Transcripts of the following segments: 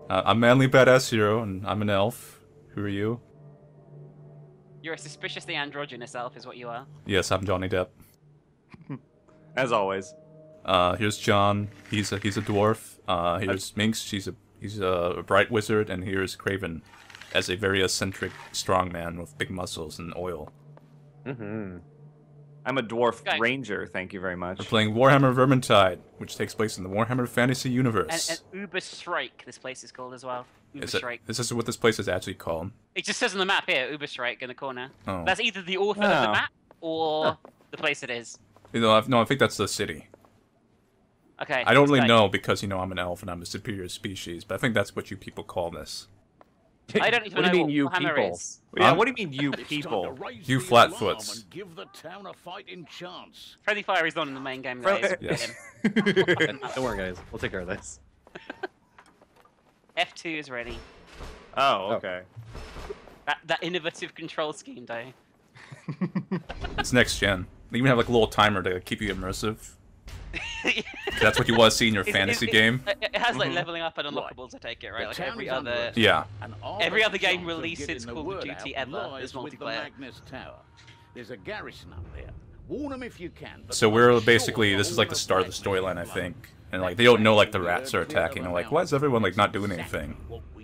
I'm ManlyBadassHero, and I'm an elf. Who are you? You're a suspiciously androgynous elf, is what you are. Yes, I'm Joony Depp. As always. Here's John. He's a dwarf. Here's Minx. He's a bright wizard, and here's Cravin, as a very eccentric strong man with big muscles and oil. I'm a dwarf ranger. Thank you very much. We're playing Warhammer Vermintide, which takes place in the Warhammer Fantasy Universe. And Uber Strike, this place is called as well. Uber Strike. This is what this place is actually called. It just says on the map here, Uber Strike in the corner. Oh. That's either the author of the map or the place it is. You know, no, I think that's the city. Okay. I don't really know because, you know, I'm an elf and I'm a superior species, but I think that's what you people call this. I don't even know what you people is. Yeah, what do you mean you people? You flatfoots. Give the town a fighting chance. Friendly fire is not in the main game, guys. Yes. Don't worry, guys. We'll take care of this. F2 is ready. Oh, okay. That innovative control scheme, though. It's next gen. They even have like a little timer to keep you immersive. That's what you want to see in your fantasy game. It has like leveling up and unlockables, I take it, right? Like every other game release since Call of Duty ever is multiplayer. There's a garrison up there. Warn them if you can. So we're basically, this is like the start of the storyline, I think. And like they don't know like the rats are attacking. They're like, why is everyone like not doing anything?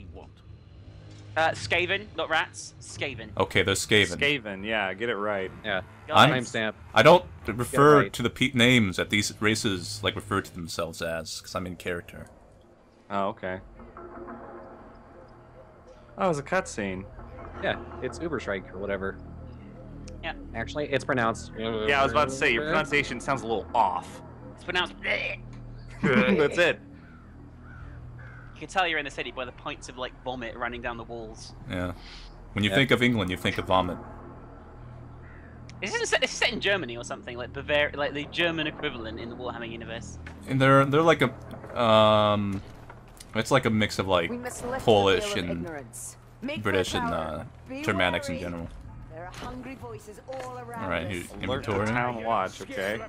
Skaven, not rats. Skaven. Okay, they're Skaven. Skaven, yeah, get it right. Yeah. Timestamp. I don't refer to the names that these races like refer to themselves as, because I'm in character. Oh, okay. Oh, it was a cutscene. Yeah, it's Uber Strike or whatever. Yeah. Actually, it's pronounced. Yeah, I was about to say your pronunciation sounds a little off. It's pronounced. That's it. You can tell you're in the city by the points of like vomit running down the walls. Yeah. When you think of England, you think of vomit. This is set in Germany or something, like Bavaria, like the German equivalent in the Warhammer universe. And they're like a it's like a mix of like Polish and British and Germanics in general. There are hungry voices all around. All right, here's Alert inventory. the town watch, okay.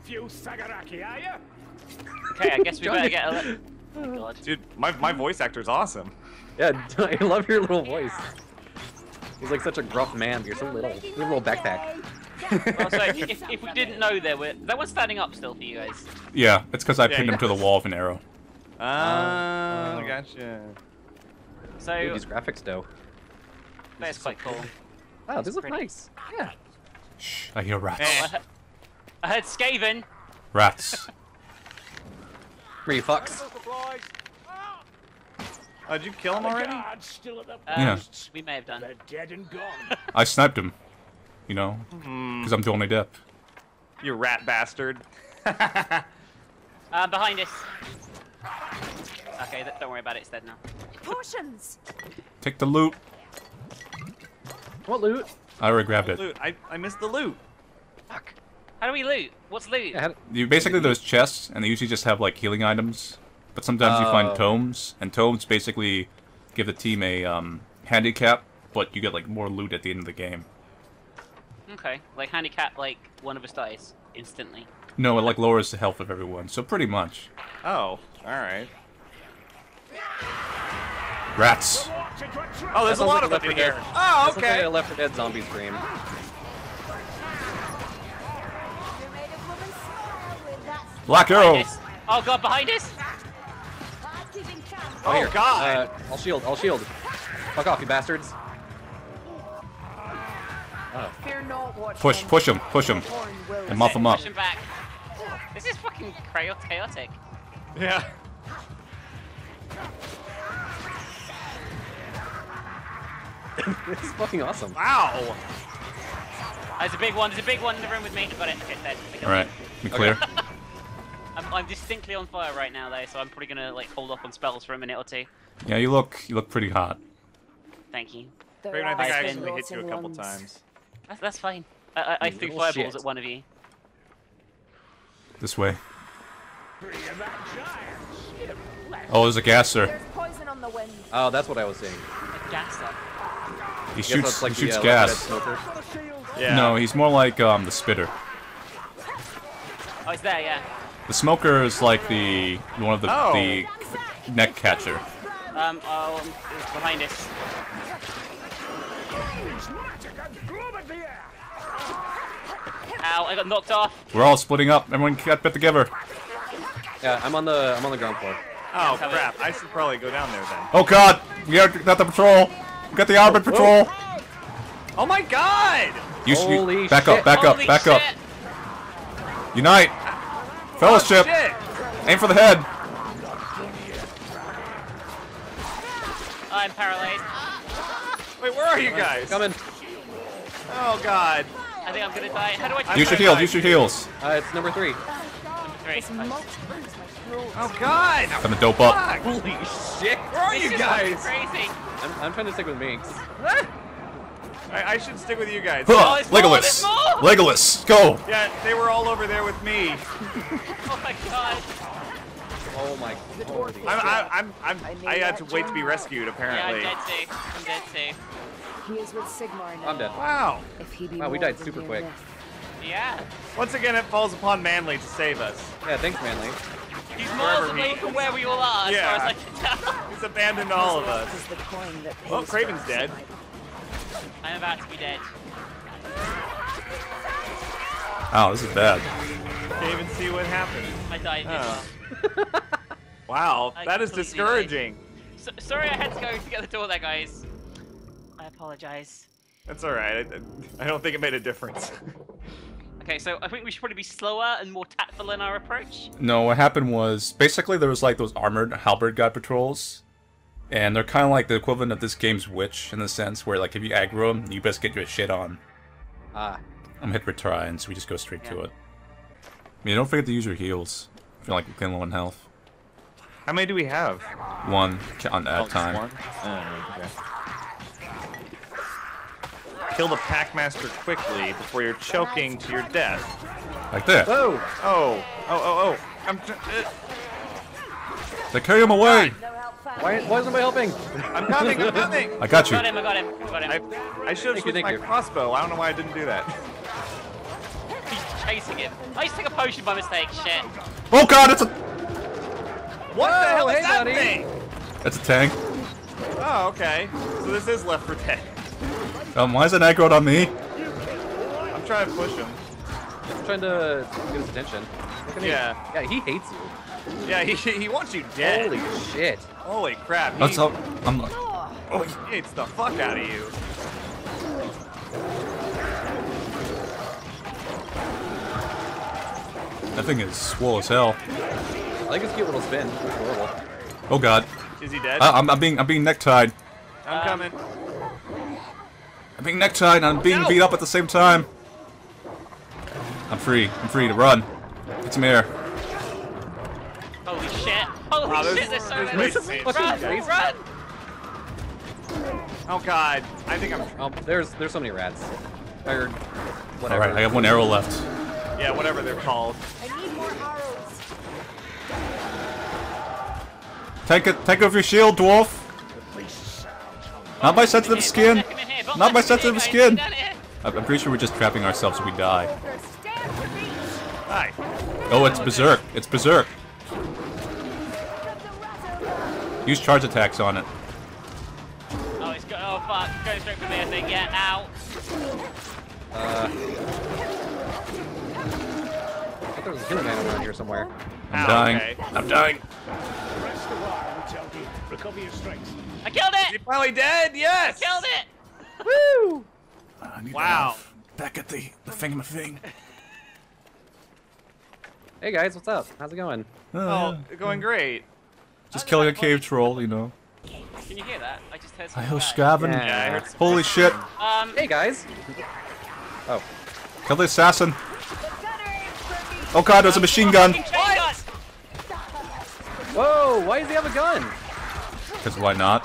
Okay, I guess we better get a. Oh, God. Dude, my voice actor's awesome. Yeah, I love your little voice. He's like such a gruff man, but you're so little. You have a little backpack. Well, so if we didn't know there were... That one's standing up still for you guys. Yeah, it's because I pinned him to the wall with an arrow. Ah, gotcha. So... Ooh, these graphics, though. That's quite cool. Wow, these look nice. Yeah. Shh, I hear rats. Oh, I heard Skaven. Rats. Where you fucks? Oh, did you kill him already? Yeah. We may have done. They're dead and gone. I sniped him. You know, because I'm Joony Depp. You rat bastard. Behind us. Okay, don't worry about it, it's dead now. Potions. Take the loot. What loot? I already grabbed it. Loot. I missed the loot. Fuck. How do we loot? What's loot? Yeah, You basically there's chests, and they usually just have like healing items. But sometimes you find tomes, and tomes basically give the team a handicap, but you get like more loot at the end of the game. Okay, like handicap, like one of us dies instantly. No, it like lowers the health of everyone, so pretty much. Oh, alright. Rats. Oh, there's a lot of them in here. Oh, okay. Like a Left 4 Dead zombie scream. Black arrow. Oh god, behind us! Oh, here. God. I'll shield. I'll shield. Fuck off, you bastards. Push him, and muff him up. Push him back. This is fucking chaotic. Yeah. This is fucking awesome. Wow. There's a big one in the room with me. Got it. Okay, dead. Alright, be clear. I'm distinctly on fire right now though, so I'm probably gonna like hold off on spells for a minute or two. Yeah, you look pretty hot. Thank you. Raven, I think I actually hit you a couple times. That's fine. I threw fireballs at one of you. This way. Oh, there's a gasser. There's poison on the wind. Oh, that's what I was saying. A gasser. He Guess shoots, that's like he shoots the, gas. smoker. Yeah. No, he's more like the spitter. Oh, it's there, yeah. The smoker is like the one of the neck catcher. It's behind us. Ow, I got knocked off. We're all splitting up. Everyone get back together. Yeah, I'm on the ground floor. Oh crap! I should probably go down there then. Oh god! We got the patrol. We got the armored patrol. Oh my god! Holy back shit. up! Back up! Holy Back up! shit. Unite! Fellowship! Oh, shit. Aim for the head. I'm paralyzed. Wait, where are you guys? Coming. Oh god. I think I'm gonna die. How do I? Use your heals. Use your heals. It's number 3. Three. Oh god. Time to dope up. Holy shit. Where are you This is fucking guys? crazy. I'm trying to stick with Minx. I should stick with you guys. Huh, it's more, Legolas. there's more. Legolas, go. Yeah, they were all over there with me. Oh my god. Oh my god. I had to wait to be rescued Yeah, I'm apparently. dead too. I'm dead too. He is with Sigmar now. I'm dead. Wow. If he be Wow, we more died than super mere quick. myth. Yeah. Once again, it falls upon Manly to save us. Yeah, thanks, Manly. He's miles away from where we all are, as Yeah. far as I can tell. He's abandoned all of us. Is the coin that Well, pays Craven's for dead. I'm about to be dead. Oh, this is bad. Can't even see what happened. I died. Oh. Wow, I that is completely discouraging. Sorry I had to go to get the door there, guys. I apologize. That's alright. I don't think it made a difference. Okay, so I think we should probably be slower and more tactful in our approach. No, what happened was basically there was like those armored halberd guy patrols, and they're kind of like the equivalent of this game's witch in the sense where like if you aggro them, you best get your shit on. Ah. I'm hit retry, and so we just go straight to it. I mean, don't forget to use your heals. I feel like you're low on health. How many do we have? One at a just time. one? Okay. Kill the Packmaster quickly before you're choking to your death. Like that. Whoa! Oh. They carry him away. No help found. Why isn't anybody helping? I'm coming. I got you. I got him. I should have switched my crossbow. I don't know why I didn't do that. He's chasing him. I just took a potion by mistake. Shit. Oh god, it's a What the hell is hey, that buddy. thing? it's a tank. Oh, okay. So this is Left 4 Dead. Why is it aggroed on me? I'm trying to push him. I'm trying to get his attention. Look at me. Yeah. Yeah, he hates you. Yeah, he wants you dead. Holy shit. Holy crap. That's how I'm. Oh, he hates the fuck out of you. That thing is swole as hell. I like his cute little spin. It's horrible. Oh god. Is he dead? I'm being necktied. I'm coming. I'm being necktied and I'm being beat up at the same time. I'm free. I'm free to run. Get some air. Holy shit. Holy Wow, shit, there's so many. ways to say it. Run! Oh god. I think I'm... Oh, there's so many rats. Or whatever. Alright, I have one arrow left. Yeah, whatever they're called. I need more arrows. Take off your shield, dwarf. Not my sensitive skin. Not my sensitive skin. I'm pretty sure we're just trapping ourselves so we die. Stand for me. Hi. Oh, it's berserk. It's berserk. Use charge attacks on it. Oh, it's oh fuck, going straight for me, I think. Yeah, ow. I thought there was a healing item around here somewhere. I'm Ow, dying. okay. I'm dying. I killed Is he it! finally dead? Yes! Killed it! Woo! I need Wow. Back at the thing. Hey guys, what's up? How's it going? Oh, going great. Just killing a cave troll, you know. Can you hear that? I just heard I something. Mr.Kravin. Yeah. Yeah, I heard some... Holy shit. Hey guys! Oh. Kill the assassin. Oh god, there's a machine gun. What? Whoa! Why does he have a gun? Because why not?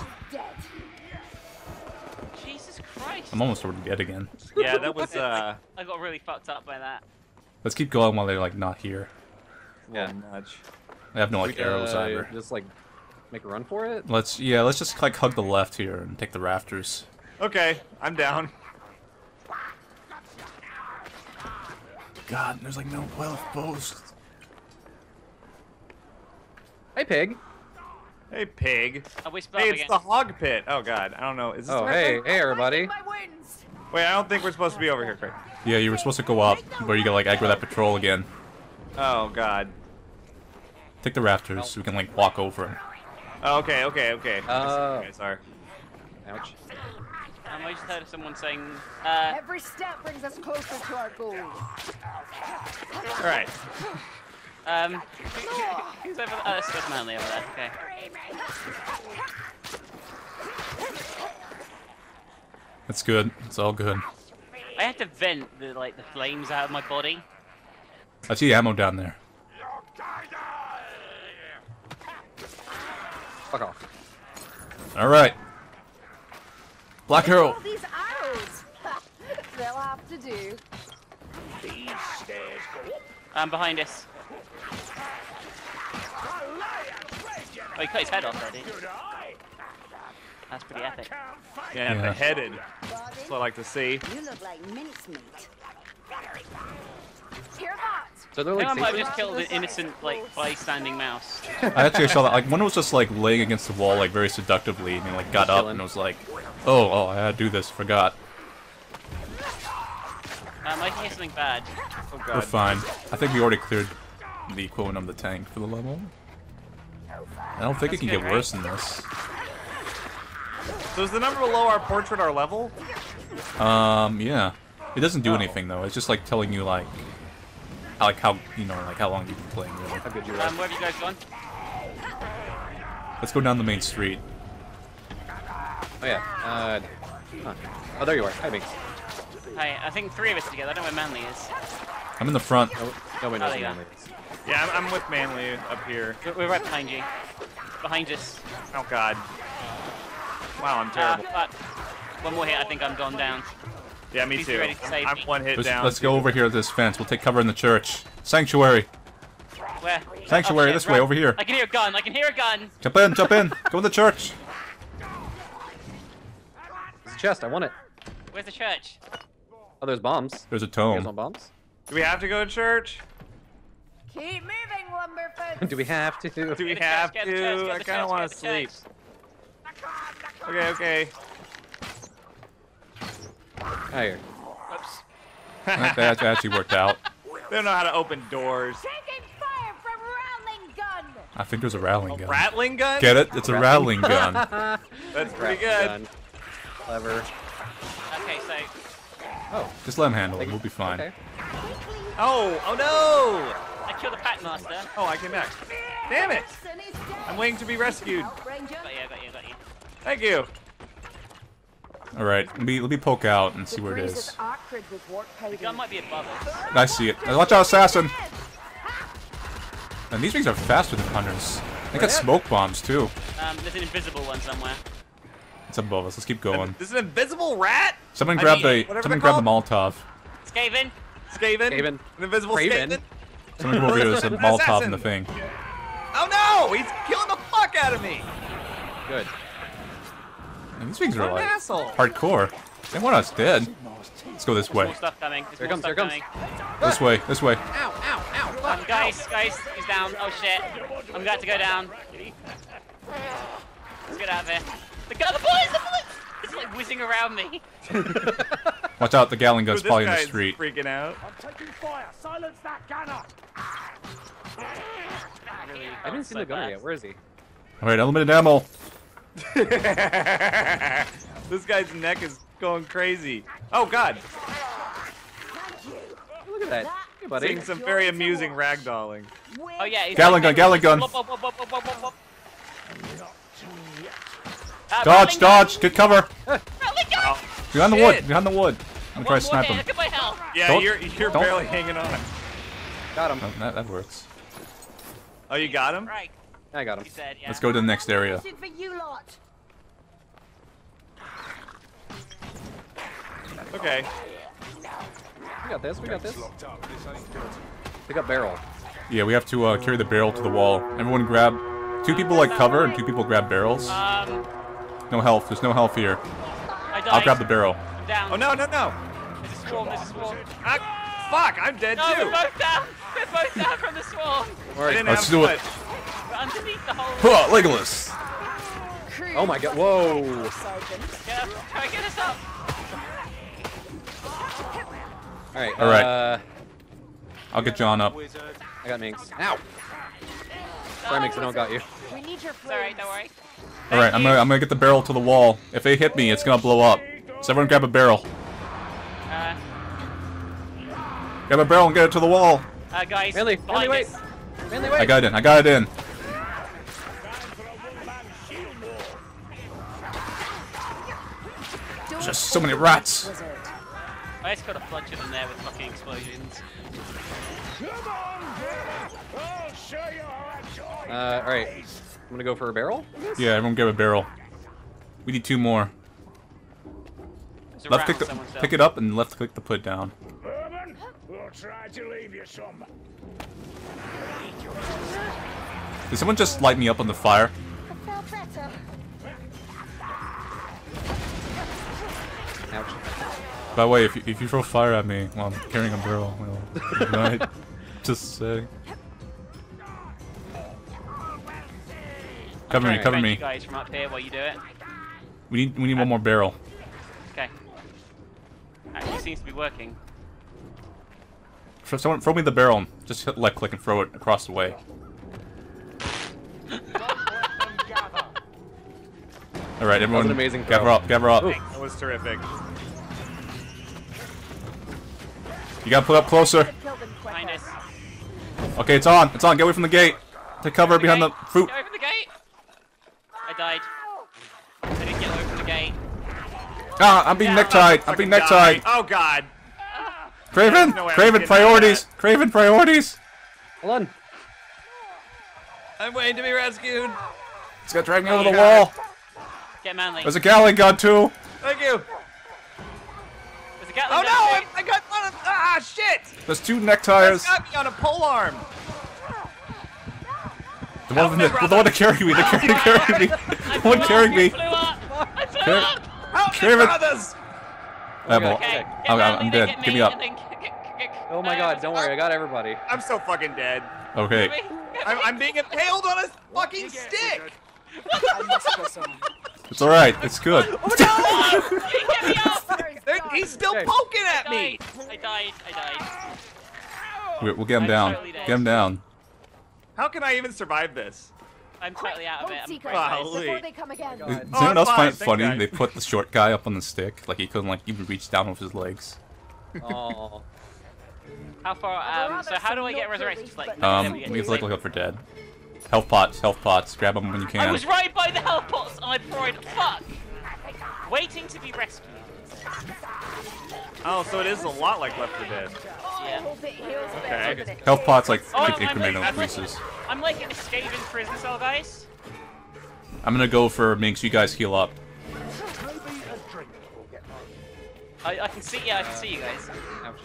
Jesus Christ. I'm almost already dead again. Yeah, that was, I got really fucked up by that. Let's keep going while they're like not here. Yeah. much. I have no like We, arrows either. Just like make a run for it? Let's just like hug the left here and take the rafters. Okay, I'm down. God, there's like no wealth bows. Hey pig! Hey, pig. Hey, it's the hog pit. Oh god, I don't know. Is this Oh, hey, everybody. Wait, I don't think we're supposed to be over here, Craig. Yeah, you were supposed to go up, where you can like aggro that patrol again. Oh god. Take the rafters so we can like walk over them. Oh, okay. Okay, sorry. Ouch. I just heard of someone saying, Every step brings us closer to our goal. Alright. who's over there? Oh, that's Manly over there, okay. That's good. It's all good. I had to vent the flames out of my body. I see ammo down there. Fuck off. Alright. Black Hero. All these arrows. They'll have to do. Behind us. Oh, he cut his head off already. That's pretty epic. Yeah, beheaded. That's what I like to see. You look like Minx meat. Hear that? So they're I like think I might have just killed an innocent, bystanding mouse. I actually saw that. Like, one was just like laying against the wall, like very seductively, and he like got up and was like, "Oh, I had to do this. Forgot." I hear something bad. Oh god. We're fine. I think we already cleared the equivalent of the tank for the level. I don't think it can get worse than this. So is the number below our portrait our level? Yeah. It doesn't do anything though. It's just like telling you like how how long you've been playing. Really. How good you are. Where have you guys gone? Let's go down the main street. Oh yeah. Huh. Oh, there you are. Hi, Minx. Hi, I think 3 of us together. I don't know where Manly is. I'm in the front. Nobody knows there who you Manly is. Yeah, I'm with Manly up here. We're right behind you. Behind us. Oh god. Wow, I'm terrible. One more hit, I think I'm gone down. Yeah, me Please be too. ready to save I'm me. 1 hit down. Let's go over here at this fence. We'll take cover in the church. Sanctuary. Where? Sanctuary, Oh, shit, this way, over here. I can hear a gun. I can hear a gun. Jump in, jump in. Go in the church. It's a chest. I want it. Where's the church? Oh, there's bombs. There's a You guys want tome. bombs? Do we have to go to church? Keep moving, Lumberfoot. Do we have to? Do we Get the have church, get the church, to? get I the kind of church, want get to the sleep. church. Okay. Oh, here. Whoops. That actually worked out. They don't know how to open doors. Taking fire from rattling gun. I think there's a rattling gun. Rattling gun? Get it? It's a rattling gun. That's pretty good. Gun. Clever. Okay, so Oh. Just let him handle it. We'll be fine. Okay. Oh no! I killed the pack master. Oh, I came back. Damn it! I'm waiting to be rescued. Got you. Thank you. All right, let me poke out and see where it is. The gun might be above us. I see it. Watch out, assassin! And these things are faster than hunters. They got smoke bombs too. There's an invisible one somewhere. It's above us. Let's keep going. This is an invisible rat? Someone grab the whatever grab the they're Molotov. Skaven. Skaven? An invisible Craven. Skaven? Someone come over here. There's a Molotov in the thing. Oh no! He's killing the fuck out of me! Good. And these things are What an like asshole. hardcore. They want us dead. Let's go this way. More stuff coming. There's Here more comes, stuff here comes. coming. This way. Guys, he's down. Oh shit. I'm about to go down. Let's get out of here. The bullets! It's like whizzing around me. Watch out, the Gatling gun's This probably in the guy's street. freaking out. I didn't see the gunner yet. Where is he? Alright, unlimited ammo. This guy's neck is going crazy. Oh god! Look at that. Hey, buddy. Seeing some very amusing ragdolling. Oh yeah. He's Gatling gun. Whoop. Dodge, get cover. Rattling gun! Behind the wood, behind the wood. I'm gonna try One to more snipe hit. him. Look at my health. Yeah, Don't- you're don't- barely hanging on. Got him. Oh, that works. Oh, you got him? Right. I got him. He said, yeah. Let's go to the next area. For you lot. Okay. We got this. Pick up barrel. Yeah, we have to carry the barrel to the wall. Everyone grab... 2 people like cover and 2 people grab barrels. No health. There's no health here. I died. I'll grab the barrel. I'm down. Oh no! There's a swarm. Fuck! I'm dead No, too. we're both down. We're both down from the swarm. All right. I didn't Let's have do it. much. We're underneath the hole. Leegolas. Oh my god, whoa! Try and get us up. Alright, I'll get John up. I got Minx. Ow! Sorry, Minx, I don't got you. We need your It's alright, don't worry. Alright, I'm gonna get the barrel to the wall. If they hit me, it's gonna blow up. So everyone grab a barrel. Grab a barrel and get it to the wall. Guys, Manly, wait! Manly, wait! I got it in. There's just so many rats. I just got a bunch of them there with fucking explosions. Alright. I'm gonna go for a barrel? Yeah, everyone grab a barrel. We need 2 more. Left click pick it up and left click to put it down. We'll try to leave you some. Did someone just light me up on the fire? I felt better. Ouch. By the way, if you throw fire at me while I'm carrying a barrel, well, you might just say. Cover me, cover me. You guys from up here while you do it. We need one more barrel. Okay. Actually, seems to be working. Someone throw me the barrel. Just hit left click and throw it across the way. All right, everyone, amazing gather up, gather up. That was terrific. You gotta put up closer. Behind us. Okay, it's on. It's on. Get away from the gate. Take cover behind the fruit. Get over the gate. I died. I didn't get over the gate. Ah, I'm being necktied. I'm being necktied. Oh god. Craven, Craven, priorities. Craven, priorities. Hold on. I'm waiting to be rescued. It's gonna drag me over the wall. Get Manly. There's a Gatling gun too. Thank you. There's a Gatling Oh gun no! I got one of. Ah shit! There's 2 neck tires. Got me on a pole arm. The one that carried me. The carried me. The one carrying me. I flew up. Help me, Craven. brothers! Okay. I'm dead. Give me up. Oh my god, don't worry, I got everybody. I'm so fucking dead. Okay. I'm being impaled on a fucking stick. It's all right. It's good. Get me up. He's still poking at me. I died. We'll get him down. Get him down. How can I even survive this? I'm totally out of it. I'm Before they come again. Does anyone else find it funny? They put the short guy up on the stick, like he couldn't even reach down with his legs. Oh. How far? So how do I get resurrected? Like, We have to look up for dead. Health pots. Grab them when you can. I was right by the health pots. I cried. Fuck. Waiting to be rescued. Oh, so it is a lot like Left 4 Dead. Yeah. Okay. Health pots like Oh, incremental increases. I'm like an escaping prison cell, guys. I'm gonna go for Minx. You guys heal up. I can see. Yeah, I can see you guys. Ouch.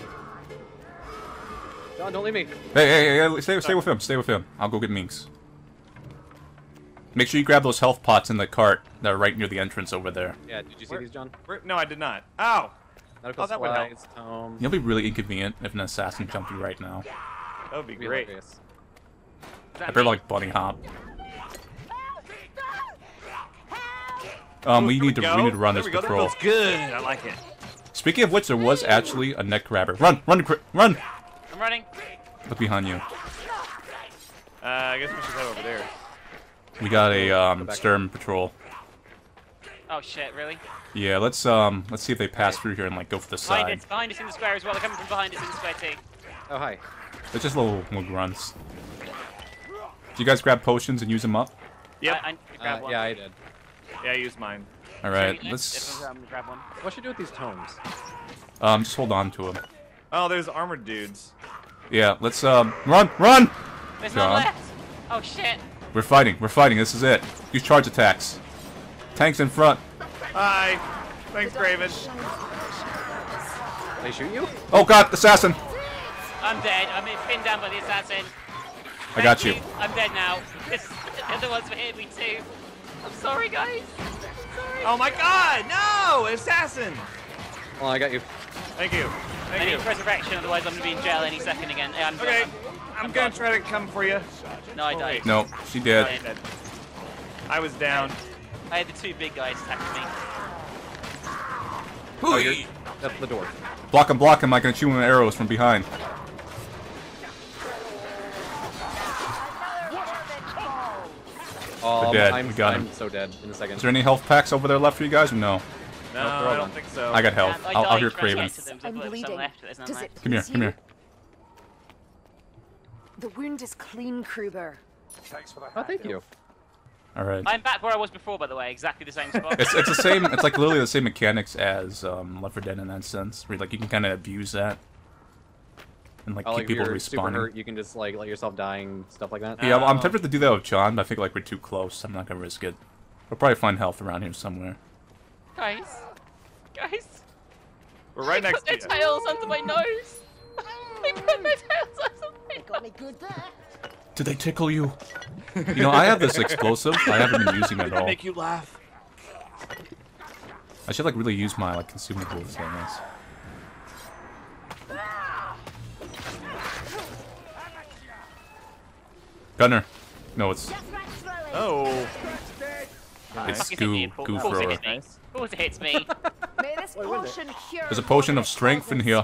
John, don't leave me. Hey, stay with him. Stay with him. I'll go get Minx. Make sure you grab those health pots in the cart that are right near the entrance over there. Yeah, did you see these, John? No, I did not. Ow! Medical that would help. supplies, It'll be really inconvenient if an assassin jumped you right now. That would be great. hilarious. I better like bunny hop. We need to run this patrol. That feels good. I like it. Speaking of which, there was actually a neck grabber. Run! I'm running. Look behind you. I guess we should head over there. We got a stern patrol. Oh shit! Really? Yeah, let's see if they pass through here and like go for the side. Behind us in the square as well. They're coming from behind us in the square too. Oh, hi. They're just little grunts. Did you guys grab potions and use them up? Yep. I grabbed one. Yeah, I did. Yeah, I used mine. All right, If let's I'm gonna grab one. What should I do with these tomes? just hold on to them. Oh, there's armored dudes. Yeah, let's run! There's John. none left. Oh shit! We're fighting. This is it. Use charge attacks. Tanks in front. Hi. Thanks, Craven. They shoot you? Oh god, assassin! I'm dead. I'm pinned down by the assassin. I got Thank you. I'm dead now. The other ones were hitting me too. I'm sorry, guys. Sorry. Oh my god, no! Assassin! Oh, I got you. Thank you. I Thank need you. resurrection, otherwise I'm gonna be in jail any second again. Yeah, I'm Okay. I'm gonna try to come for you. No, I died. No, she did. I was down. I had the two big guys attacking me. Oh, you're at the door. Block him, block him. I can shoot him with arrows from behind. Oh, dead. I'm, We got him. I'm so dead in a second. Is there any health packs over there left for you guys or no? No, I don't think so. I got health. I'll hear Craven. I'm bleeding. Does it Come here, please come you? here. The wound is clean, Kruber. Oh, thank you. All right. I'm back where I was before, by the way, exactly the same spot. It's the same. It's like literally the same mechanics as Left 4 Dead in that sense. Where like you can kind of abuse that and like keep people you're super respawning. hurt, you can just like let yourself dying, stuff like that. Yeah, I'm tempted to do that with John, but I think like we're too close. I'm not gonna risk it. We'll probably find health around here somewhere. Guys, We're right next to they you. put their tails under my nose. They put their tails under my nose. Got me good there. Did they tickle you? You know, I have this explosive. I haven't been using it at all. Make you laugh. I should like really use my like consumables, I guess. Gunner. No, it's Oh. it's Fuck, goo Of course thrower. it hits me. Of course it hits me. May this potion cure. There's a potion of strength in here.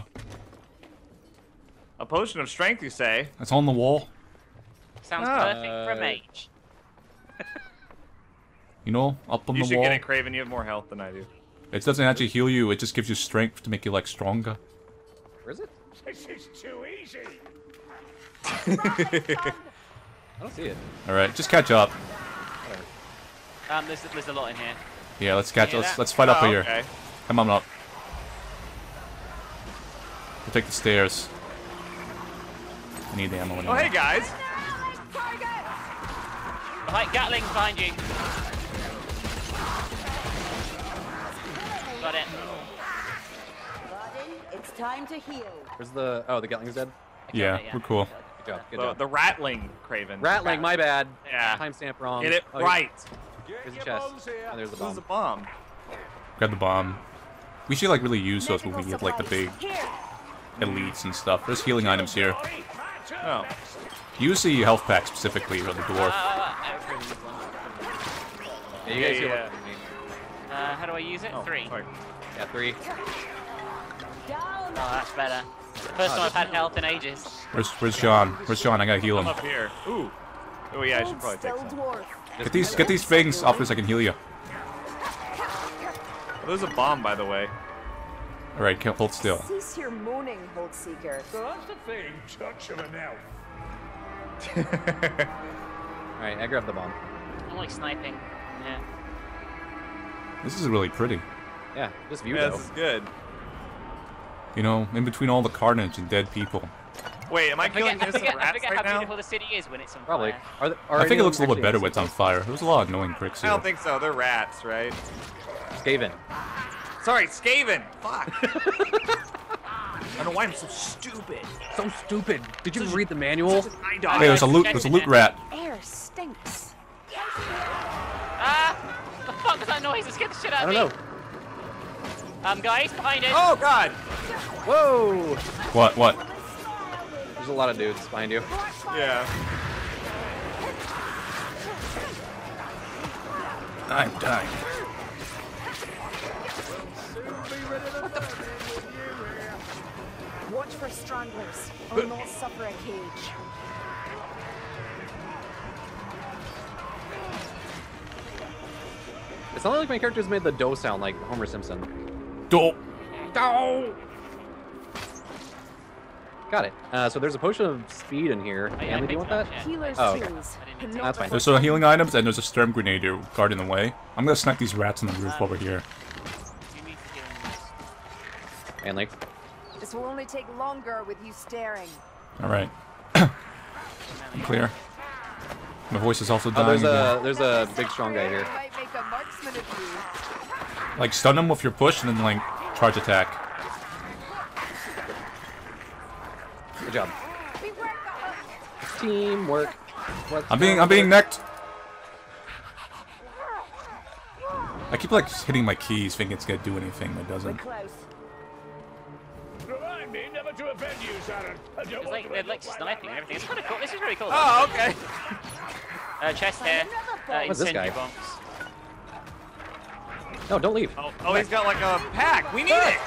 A potion of strength, you say? It's on the wall. Sounds perfect for a mage. You know, up on You the should wall. get it, Craven. You have more health than I do. It doesn't actually heal you. It just gives you strength to make you like stronger. Where is it? This is too easy. I don't see it. All right, just catch up. There's a lot in here. Yeah, let's catch. Yeah, Let's fight up here. Okay. Come on up. We'll take the stairs. I need ammo Oh, anyway. hey guys. Behind Gatling behind you. Got it. It's time to heal. Where's the... Oh, the Gatling's dead? Yeah, Yeah. we're cool. Good job, good The, job. the rattling, Craven. Rattling, my bad. Yeah. Timestamp wrong. Get it Oh, right. Here's the chest. Oh, there's the This is a bomb. bomb. Grab the bomb. We should like really use those when we get like the big elites and stuff. There's healing items here. Oh. Use the health pack specifically for the dwarf. Yeah, you guys heal yeah. up for me. How do I use it? Oh, 3. sorry. Yeah, 3. Oh, that's better. First time I've had health in ages. Where's John? Where's John? I gotta heal I'm him. up here. Ooh. Oh yeah, I should probably take some. Get these things off so I can heal you. Oh, there's a bomb, by the way. All right, hold still. Cease your moaning, Hold Seeker. So that's the thing. Touch of an elf. Alright, I grabbed the bomb. I'm like sniping. Yeah. This is really pretty. Yeah, just view Yeah, though. this is good. You know, in between all the carnage and dead people. Wait, am I killing I innocent forget rats how right now? beautiful the city is when it's on Probably. fire. Are I think any it of looks a them little bit better actually when it's on fire. There's a lot of annoying bricks I here. don't think so. They're rats, right? Skaven. Sorry, Skaven. Fuck. I don't know why I'm so stupid. So stupid. Did you read the manual? Hey, Hey, there's a loot rat. Air stinks. Ah! The fuck was that noise? It scared the shit out I of don't me. know. Guys, behind it. Oh God. Whoa! What? There's a lot of dudes behind you. Yeah. I'm dying. Watch for stranglers. Or not suffer a cage. It sounded like my characters made the dough sound like Homer Simpson. Dope. Got it. So there's a potion of speed in here. I Andy, do you want that? picked it up, Healer's Oh, okay. tools. didn't Not That's fine. There's some healing items and there's a storm grenade guarding the way. I'm gonna snipe these rats on the roof while we're here. You need to get in this. Manly. This will only take longer with you staring. All right. Clear. My voice is also Oh, dying. there's a big strong guy here. Might make a marksman of you. Like stun them with your push and then like charge attack. Good job. We work on Teamwork. I'm being necked. I keep like hitting my keys thinking it's gonna do anything, but it We're doesn't. close. Right. remind me never to offend you, Sharon. They're like sniping and everything. It's kind of cool. This is really cool. Oh, okay. Chest here. What's this guy? Bombs. No, don't leave. Oh, he's got like a pack. We need it.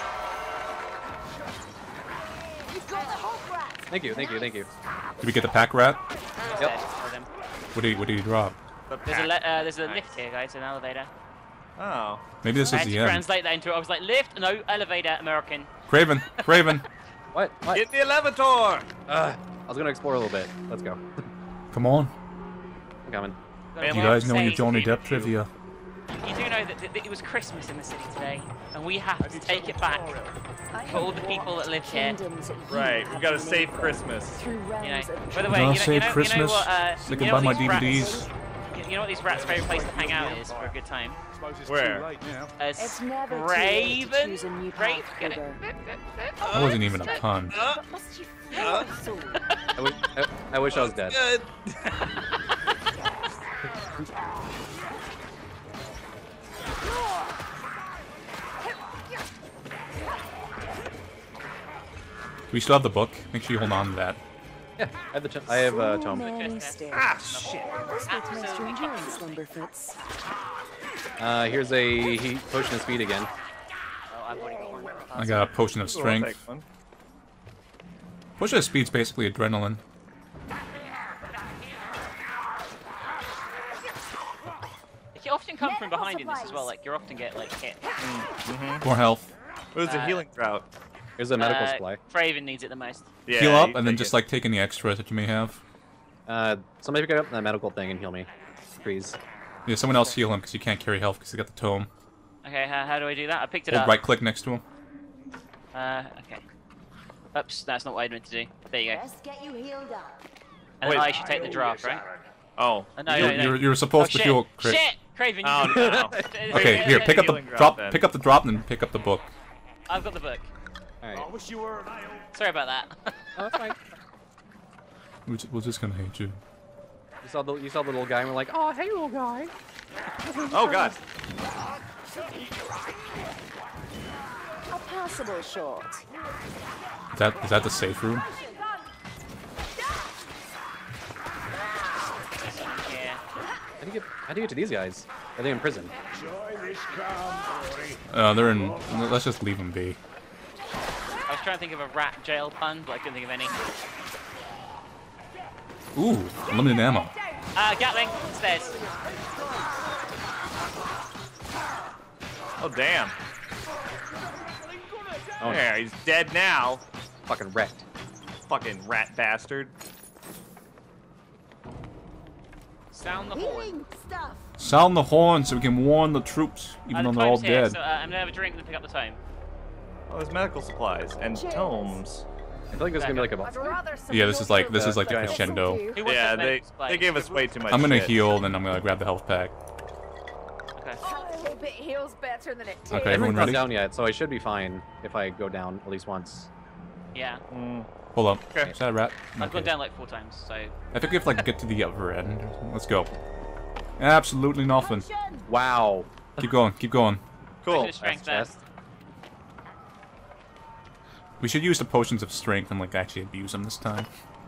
Thank you. Did we get the pack rat? Yep. What did he drop? There's a lift here, guys. An elevator. Oh. Maybe this is the end. Translate that into it. I was like, lift, no, elevator, American. Craven. What? Get the elevator. I was gonna explore a little bit. Let's go. Come on. I'm coming. You guys know your Joony Depp trivia. You do know that it was Christmas in the city today, and we have to take it back for all the people that live here. Right, we gotta save Christmas. You know, by the way, you know what? So I can buy my DVDs. You know what these rats' favorite place to hang out is for a good time? Where? Craven. Get it? That wasn't even a pun. I wish I was dead. Good. We still have the book. Make sure you hold on to that. Yeah, I have a tome. Ah, shit. Here's a potion of speed again. I got a potion of strength. Potion of speed's basically adrenaline. You often come from behind in this as well. Like you often get like hit. More health. Where's the healing drought? Here's a medical supply. Craven needs it the most. Yeah, heal up and then just like take any extras that you may have. Somebody pick up that medical thing and heal me, please. Yeah, someone else heal him because you can't carry health because he got the tome. Okay, how do I do that? I picked it Hold up. right click next to him. Okay. Oops, that's not what I meant to do. There you go. Let's get you healed up. And then I should take the draft, right? Oh. No. You're supposed to heal. Shit! Craven. Oh no. Okay, here, pick up the drop. Pick up the drop and then pick up the book. I've got the book. Alright. Sorry about that. Oh, that's fine. We're just gonna hate you. You saw the little guy and we're like, oh, hey, little guy. Oh god. A passable short. Is that the safe room? Yeah. How do you get to these guys? Are they in prison? They're in. Let's just leave them be. I was trying to think of a rat jail pun, but I couldn't think of any. Ooh, unlimited ammo. Gatling, stairs. Oh damn. Oh, yeah, he's dead now. Fucking wrecked. Fucking rat bastard. Sound the horn. Sound the horn so we can warn the troops, even though they're all here, dead. So, I'm gonna have a drink and pick up the tome. Oh, there's medical supplies and tomes. I feel like there's gonna be like a boss. Yeah, this is like the crescendo. Yeah, they gave us way too much. I'm gonna shit. heal, then I'm gonna grab the health pack. Okay. A little bit heals better than it takes. Okay, I everyone haven't ready? gone down yet, so I should be fine if I go down at least once. Yeah. Hold up. Okay. Is that a rat? I've gone down like 4 times, so. I think we have to like get to the other end. Let's go. Absolutely nothing. Wow. Keep going. Keep going. Cool. Bit of strength there. We should use the potions of strength and like actually abuse them this time.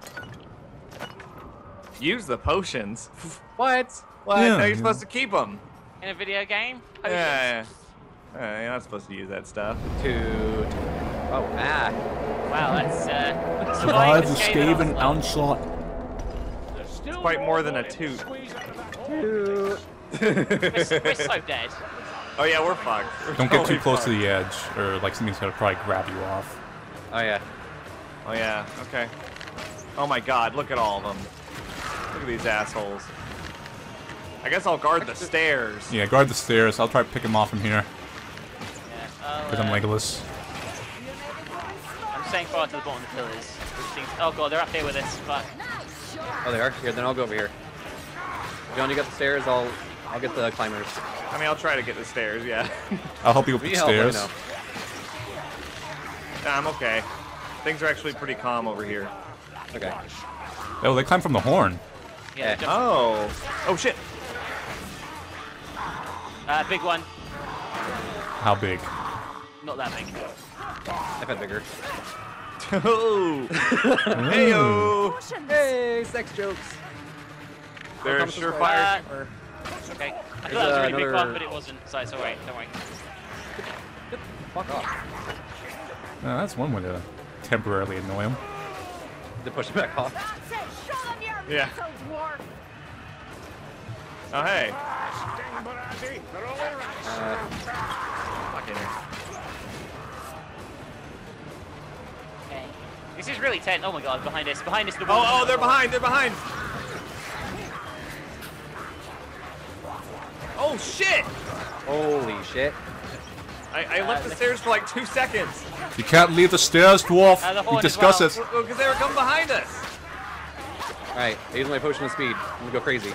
Use the potions. What? What? Yeah, No, you're supposed to keep them. In a video game? Yeah. You're not supposed to use that stuff. Toot. Oh, ah. Wow, that's Survive the Skaven Skaven onslaught. It's quite more than a toot. Toot. We're so dead. Oh yeah, we're fucked. Don't get too close to the edge, or like something's gonna probably grab you off. Oh, yeah. Oh yeah, okay. Oh my god, look at all of them. Look at these assholes. I guess I'll guard the stairs. Yeah, guard the stairs. I'll try to pick him off from here. Yeah. Because I'm Legolas. I'm staying far to the bottom of the pillars. Oh god, they're up here with us. Fuck. Oh, they are? Here, then I'll go over here. John, you got the stairs, I'll get the climbers. I mean, I'll try to get the stairs, yeah. I'll help you with If the you help, let me stairs. Nah, I'm okay. Things are actually pretty calm over here. Okay. Oh, they climb from the horn. Yeah. Jump. Oh. Oh shit. Big one. How big? Not that big. I've had bigger. Oh! Hey-o! Hey, sex jokes. They're a surefire. Okay. I thought that was a really big one, but it wasn't, so it's alright, don't worry. Fuck off. That's one way to temporarily annoy him. To push him back off. Yeah. Oh, hey. Okay. This is really tense. Oh my god, behind us, the wall. Oh, they're behind, Oh, shit! Holy shit. I left the stairs for like 2 seconds. You can't leave the stairs, dwarf. We discuss it. Well, because they were coming behind us. Alright, I use my potion of speed. I'm gonna go crazy.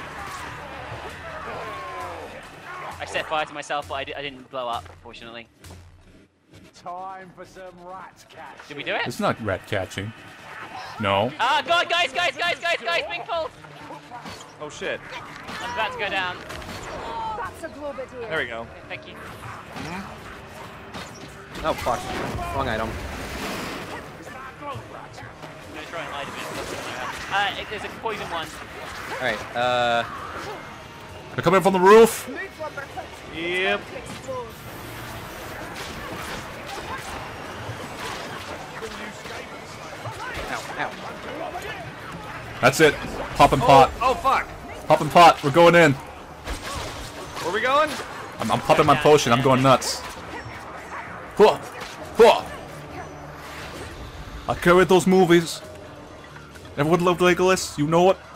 I set fire to myself, but I didn't blow up, fortunately. Time for some rat catch. Did we do it? It's not rat catching. No. Ah, God, guys, being pulled! Oh, shit. I'm about to go down. There we go. Okay, thank you. Oh, fuck. Wrong item. I'm gonna try and hide a bit. There's a poison one. Alright, They're coming from the roof. Yep. Ow, ow. That's it. Pop and pot. Oh, fuck. Pop and pot. We're going in. Where are we going? I'm popping my potion. I'm going nuts. Whoa. Whoa. I carried those movies. Everyone loved Leegolas. You know it.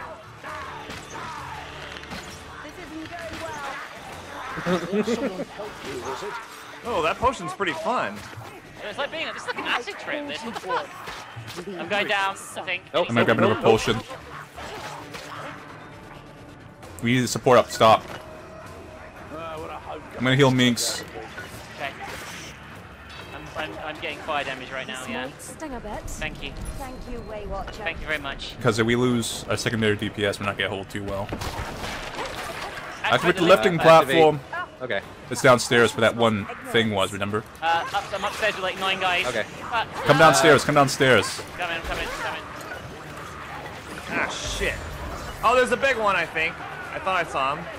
Oh, that potion's pretty fun. It's like being, it's like an acid trip. This looks fun. I'm going down, I think. I'm gonna grab another potion. We need the support up. Stop. I'm gonna heal Minx. Okay. I'm getting fire damage right now, yeah. Sting a bit. Thank you. Thank you, Waywatcher. Thank you very much. Because if we lose our secondary DPS, we're not gonna hold too well. Activate the lifting platform. Okay. It's downstairs where that one thing was, remember? I'm upstairs with like 9 guys. Okay. Come downstairs, come downstairs. Come in. Ah, shit. Oh, there's a big one, I think. I thought I saw him.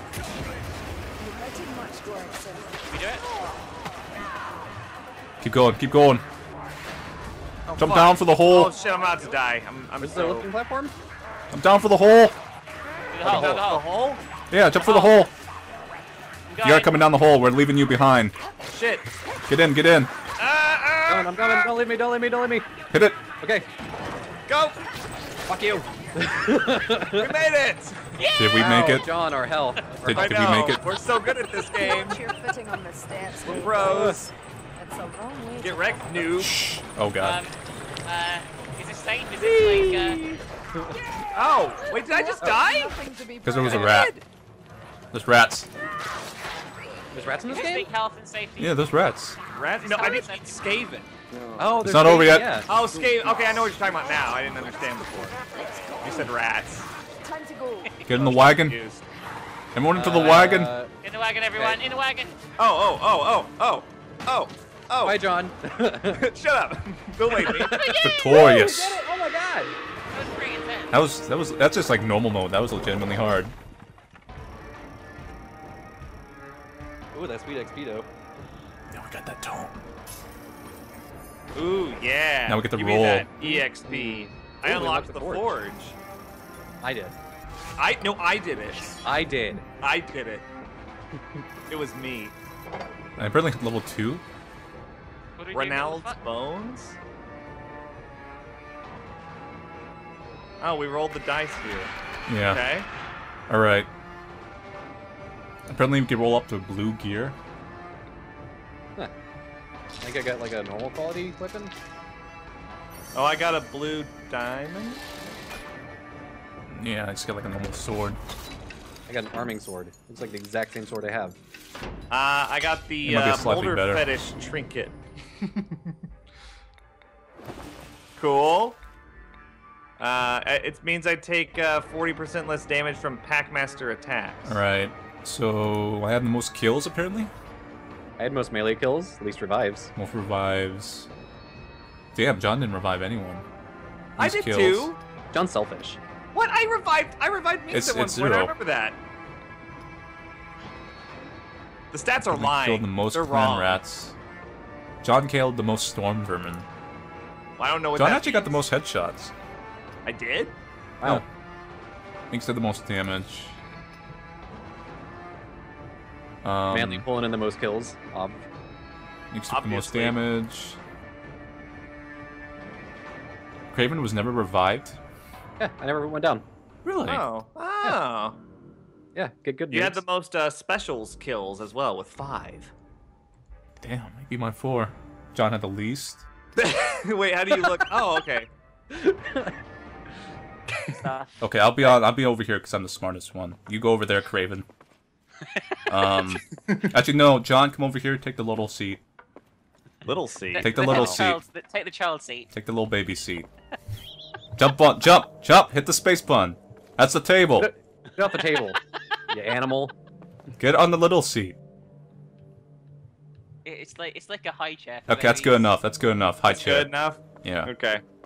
Can we do it? Keep going, keep going. Oh, Jump down for the hole. Oh, shit, I'm about to die. Where's the lifting platform? I'm down for the hole. The hole. Yeah, jump for the hole. You're coming down the hole. We're leaving you behind. Shit. Get in, get in. I'm coming. Don't leave me, don't leave me, don't leave me. Hit it. Okay. Go. Fuck you. We made it. Yeah! Did we make it? John, our hell. Did we make it? We're so good at this game. We're pros. Get wrecked, noob. Shh. Oh god. Is it safe? Is it like, Oh, wait, did I just die? Because there was a rat. There's rats. There's rats in this is game? health and safety? Yeah, there's rats. Rats? No, I didn't eat Skaven. Oh, It's not over yet. Yeah. Oh, Skaven. Okay, I know what you're talking about now. I didn't understand before. You said rats. Time to go. Get in the wagon. Confused. Everyone into the wagon. In the wagon, everyone. Okay. In the wagon. Oh. Bye, John. Shut up. Don't wait me. Victorious. Oh my god. That was pretty intense. That's just like normal mode. That was legitimately hard. Ooh, that sweet XP though. Now we got that tome. Ooh, yeah. Now we get to Give roll. me that EXP. I unlocked the forge. I did. No, I did it. I did. I did it. It was me. I'm apparently level 2. What do we do? Ronald's bones? Oh, we rolled the dice here. Yeah. Okay. Alright. Apparently we can roll up to blue gear. Huh. I think I got like a normal quality weapon. Oh, I got a blue diamond? Yeah, I just got like a normal sword. I got an arming sword. Looks like the exact same sword I have. I got the It might be slightly Boulder better. Fetish trinket. Cool. It means I take 40% less damage from Packmaster attacks. Alright. So I have the most kills apparently? I had most melee kills, least revives. Most revives. Damn, John didn't revive anyone. I did too. John's selfish. What? I revived Minx at one point. 0. I remember that. The stats are lying. Killed the most They're clan wrong. rats. John killed the most storm vermin. Well, I don't know what John that actually got the most headshots. I did? Wow. Minx did the most damage. Manly pulling in the most kills. Minx took the most damage. Craven was never revived. Yeah, I never went down. Really? Oh. Oh. Yeah, good. You had the most specials kills as well with 5. Damn, maybe my 4. John had the least. Wait, how do you look? Oh, okay. Okay, I'll be over here because I'm the smartest one. You go over there, Craven. Actually, no, John, come over here. Take the little seat. Little seat. Take the little seat. Take the child seat. Take the little baby seat. Jump! Hit the space button. That's the table. Get off the table, you animal. Get on the little seat. It's like a high chair. Okay, that's good enough. That's good enough. High chair. Good enough. Yeah. Okay.